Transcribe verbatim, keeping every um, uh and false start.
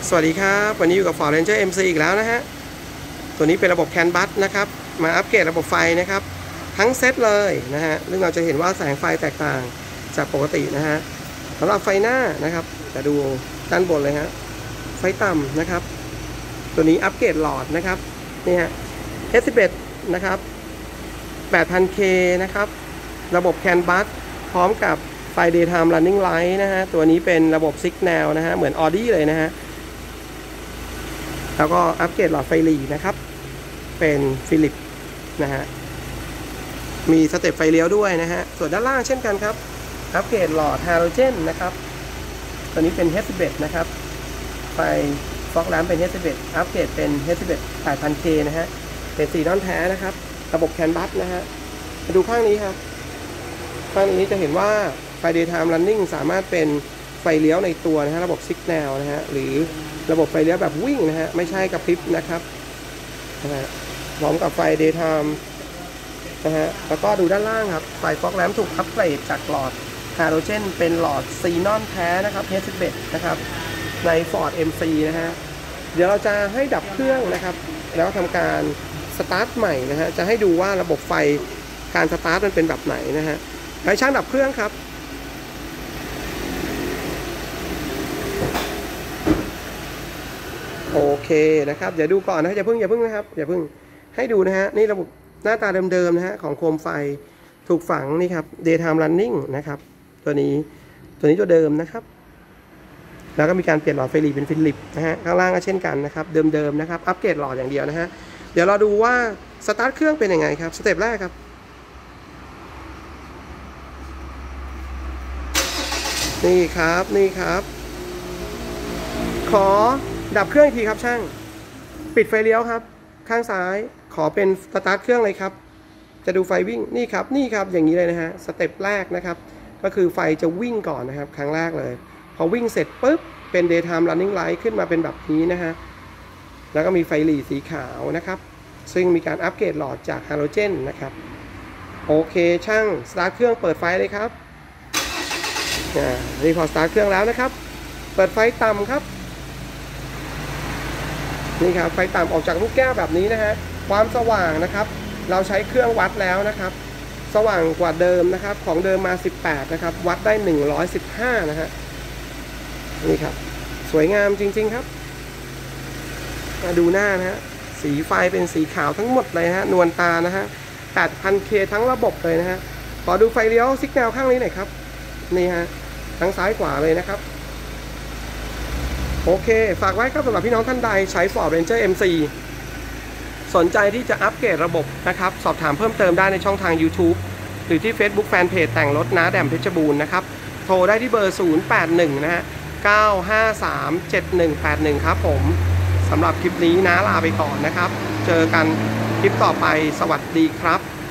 สวัสดีครับวันนี้อยู่กับ Ford Ranger เอ็ม ซี อีกแล้วนะฮะตัวนี้เป็นระบบแคนบัสนะครับมาอัปเกรดระบบไฟนะครับทั้งเซตเลยนะฮะซึ่งเราจะเห็นว่าแสงไฟแตกต่างจากปกตินะฮะสำหรับไฟหน้านะครับจะดูด้านบนเลยฮะไฟต่ำนะครับตัวนี้อัปเกรดหลอดนะครับนี่ฮะ เอส สิบเอ็ด นะครับ แปดพันเค นะครับระบบแคนบัสพร้อมกับไฟ Daytime Running Light นะฮะตัวนี้เป็นระบบ Signal นะฮะเหมือน Audi เลยนะฮะแล้วก็อัปเกรดหลอดไฟหลีนะครับเป็นฟิลิปนะฮะมีสเต็ปไฟเลี้ยวด้วยนะฮะส่วนด้านล่างเช่นกันครับอัปเกรดหลอดฮาโลเจนนะครับตัวนี้เป็น เอส สิบเอ็ด นะครับไฟฟอกแลมป์เป็น เอส สิบเอ็ด อัปเกรดเป็น เอส สิบเอ็ด แปดพันเค นะฮะเป็นสีนอนแท้นะครับระบบแคนบัสนะฮะมาดูข้างนี้ครับข้างนี้จะเห็นว่าไฟ Daytime Running สามารถเป็นไฟเลี้ยวในตัวนะฮะระบบ Signal นะฮะหรือระบบไฟเลี้ยวแบบวิ่งนะฮะไม่ใช่กระพริบนะครับนะฮะพร้อมกับไฟ Daytime นะฮะแล้วก็ดูด้านล่างครับไฟฟอกแลมป์ถูกอัปเกรดจากหลอดฮาโลเจนเป็นหลอดซีนอนแท้นะครับ เอส สิบเอ็ด นะครับใน Ford เอ็ม ซี นะฮะเดี๋ยวเราจะให้ดับเครื่องนะครับแล้วทำการสตาร์ทใหม่นะฮะจะให้ดูว่าระบบไฟการสตาร์ทมันเป็นแบบไหนนะฮะให้ช่างดับเครื่องครับโอเคนะครับเดี๋ยวดูก่อนนะอย่าเพิ่งอย่าเพิ่งนะครับอย่าเพิ่งให้ดูนะฮะนี่ระบบหน้าตาเดิมๆนะฮะของโคมไฟถูกฝังนี่ครับ Daytime Running นะครับตัวนี้ตัวนี้ตัวเดิมนะครับแล้วก็มีการเปลี่ยนหลอดไฟหลีเป็นฟิลิปนะฮะข้างล่างก็เช่นกันนะครับเดิมๆนะครับอัปเกรดหลอดอย่างเดียวนะฮะเดี๋ยวเราดูว่าสตาร์ทเครื่องเป็นยังไงครับสเต็ปแรกครับนี่ครับนี่ครับขอดับเครื่องอีกทีครับช่างปิดไฟเลี้ยวครับข้างซ้ายขอเป็นสตาร์ทเครื่องเลยครับจะดูไฟวิ่งนี่ครับนี่ครับอย่างนี้เลยนะฮะสเต็ปแรกนะครับก็คือไฟจะวิ่งก่อนนะครับครั้งแรกเลยพอวิ่งเสร็จปุ๊บเป็น Daytime Running Light ขึ้นมาเป็นแบบนี้นะฮะแล้วก็มีไฟหลีสีขาวนะครับซึ่งมีการอัปเกรดหลอดจากฮาโลเจนนะครับโอเคช่างสตาร์ทเครื่องเปิดไฟเลยครับอ่านี่พอสตาร์ทเครื่องแล้วนะครับเปิดไฟต่ำครับนี่ครับไฟต่ำออกจากลูกแก้วแบบนี้นะฮะความสว่างนะครับเราใช้เครื่องวัดแล้วนะครับสว่างกว่าเดิมนะครับของเดิมมาสิบแปดนะครับวัดได้หนึ่งร้อยสิบห้านะฮะนี่ครับสวยงามจริงๆครับมาดูหน้านะฮะสีไฟเป็นสีขาวทั้งหมดเลยฮะนวลตานะฮะ แปดพันเค ทั้งระบบเลยนะฮะขอดูไฟเลี้ยวซิกแนลข้างนี้หน่อยครับนี่ฮะทั้งซ้ายขวาเลยนะครับโอเคฝากไว้ครับสำหรับพี่น้องท่านใดใช้ Ford Ranger เอ็ม ซี สนใจที่จะอัปเกรดระบบนะครับสอบถามเพิ่มเติมได้ในช่องทาง YouTube หรือที่ Facebook Fanpage แต่งรถน้าแดมเพชรบูรณ์นะครับโทรได้ที่เบอร์ ศูนย์ แปด หนึ่ง นะฮะ เก้า ห้า สาม เจ็ด หนึ่ง แปด หนึ่ง ครับผมสำหรับคลิปนี้น้าลาไปก่อนนะครับเจอกันคลิปต่อไปสวัสดีครับ